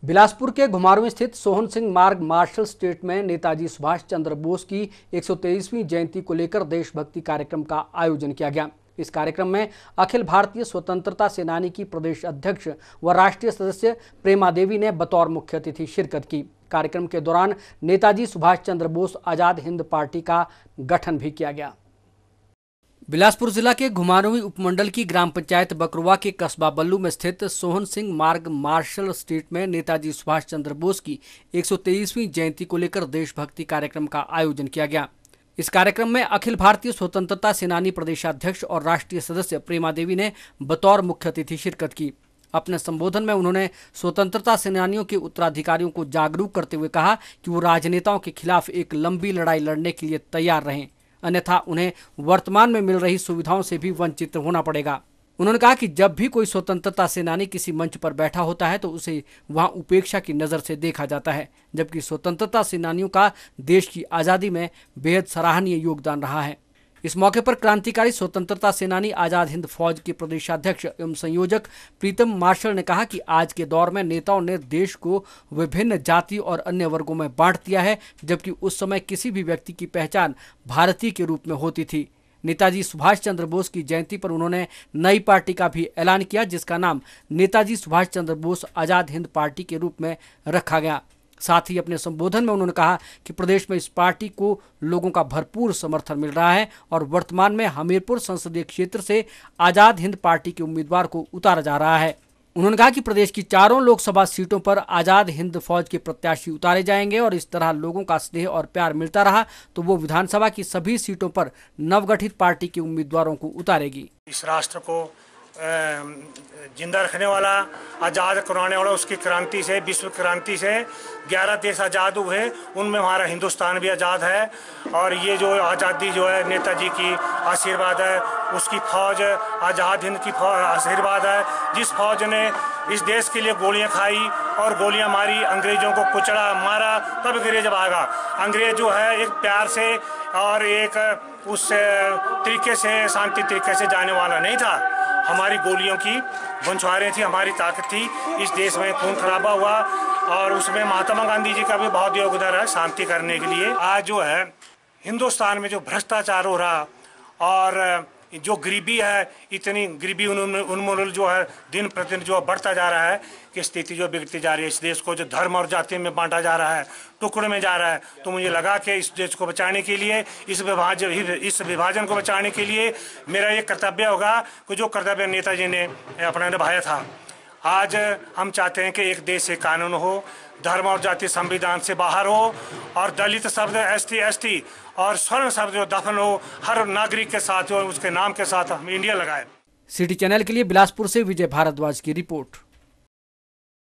बिलासपुर के घुमारवीं स्थित सोहन सिंह मार्ग मार्शल स्ट्रीट में नेताजी सुभाष चंद्र बोस की 123वीं जयंती को लेकर देशभक्ति कार्यक्रम का आयोजन किया गया। इस कार्यक्रम में अखिल भारतीय स्वतंत्रता सेनानी की प्रदेश अध्यक्ष व राष्ट्रीय सदस्य प्रेमा देवी ने बतौर मुख्य अतिथि शिरकत की। कार्यक्रम के दौरान नेताजी सुभाष चंद्र बोस आजाद हिंद पार्टी का गठन भी किया गया। बिलासपुर जिला के घुमारवीं उपमंडल की ग्राम पंचायत बकरुआ के कस्बा बल्लू में स्थित सोहन सिंह मार्ग मार्शल स्ट्रीट में नेताजी सुभाष चंद्र बोस की 123वीं जयंती को लेकर देशभक्ति कार्यक्रम का आयोजन किया गया। इस कार्यक्रम में अखिल भारतीय स्वतंत्रता सेनानी प्रदेशाध्यक्ष और राष्ट्रीय सदस्य प्रेमा देवी ने बतौर मुख्य अतिथि शिरकत की। अपने संबोधन में उन्होंने स्वतंत्रता सेनानियों के उत्तराधिकारियों को जागरूक करते हुए कहा कि वो राजनेताओं के खिलाफ एक लंबी लड़ाई लड़ने के लिए तैयार रहें, अन्यथा उन्हें वर्तमान में मिल रही सुविधाओं से भी वंचित होना पड़ेगा। उन्होंने कहा कि जब भी कोई स्वतंत्रता सेनानी किसी मंच पर बैठा होता है तो उसे वहां उपेक्षा की नज़र से देखा जाता है, जबकि स्वतंत्रता सेनानियों का देश की आज़ादी में बेहद सराहनीय योगदान रहा है। इस मौके पर क्रांतिकारी स्वतंत्रता सेनानी आजाद हिंद फौज के प्रदेशाध्यक्ष एवं संयोजक प्रीतम मार्शल ने कहा कि आज के दौर में नेताओं ने देश को विभिन्न जाति और अन्य वर्गों में बांट दिया है, जबकि उस समय किसी भी व्यक्ति की पहचान भारतीय के रूप में होती थी। नेताजी सुभाष चंद्र बोस की जयंती पर उन्होंने नई पार्टी का भी ऐलान किया, जिसका नाम नेताजी सुभाष चंद्र बोस आजाद हिंद पार्टी के रूप में रखा गया। साथ ही अपने संबोधन में उन्होंने कहा कि प्रदेश में इस पार्टी को लोगों का भरपूर समर्थन मिल रहा है और वर्तमान में हमीरपुर संसदीय क्षेत्र से आजाद हिंद पार्टी के उम्मीदवार को उतारा जा रहा है। उन्होंने कहा कि प्रदेश की चारों लोकसभा सीटों पर आजाद हिंद फौज के प्रत्याशी उतारे जाएंगे और इस तरह लोगों का स्नेह और प्यार मिलता रहा तो वो विधानसभा की सभी सीटों पर नवगठित पार्टी के उम्मीदवारों को उतारेगी। इस राष्ट्र को जिंदा रखने वाला, आज़ाद कराने वाला, उसकी क्रांति से, विश्व क्रांति से 11 देश आज़ाद हुए, उनमें हमारा हिंदुस्तान भी आज़ाद है। और ये जो आज़ादी जो है नेताजी की आशीर्वाद है, उसकी फौज आज़ाद हिंद की आशीर्वाद है, जिस फौज ने इस देश के लिए गोलियां खाई और गोलियां मारी, अंग्रेजों को कुचला मारा, तब अंग्रेज भागा। अंग्रेज जो है एक प्यार से और एक उस तरीके से, शांति तरीके से जाने वाला नहीं था। हमारी गोलियों की बंछवारें थी, हमारी ताकत थी। इस देश में खून खराबा हुआ और उसमें महात्मा गांधी जी का भी बहुत योगदान है शांति करने के लिए। आज जो है हिंदुस्तान में जो भ्रष्टाचार हो रहा और जो गरीबी है, इतनी गरीबी उन्मूलन जो है दिन प्रतिदिन जो बढ़ता जा रहा है कि स्थिति जो बिगड़ती जा रही है, इस देश को जो धर्म और जाति में बांटा जा रहा है, टुकड़े में जा रहा है, तो मुझे लगा कि इस देश को बचाने के लिए, इस विभाजन को बचाने के लिए मेरा ये कर्तव्य होगा कि जो कर्तव्य नेताजी ने अपना निभाया था। आज हम चाहते हैं कि एक देश से कानून हो, धर्म और जाति संविधान से बाहर हो और दलित शब्द ST और स्वर्ण शब्द जो दफन हो हर नागरिक के साथ हो, उसके नाम के साथ हम इंडिया लगाए। सिटी चैनल के लिए बिलासपुर से विजय भारद्वाज की रिपोर्ट।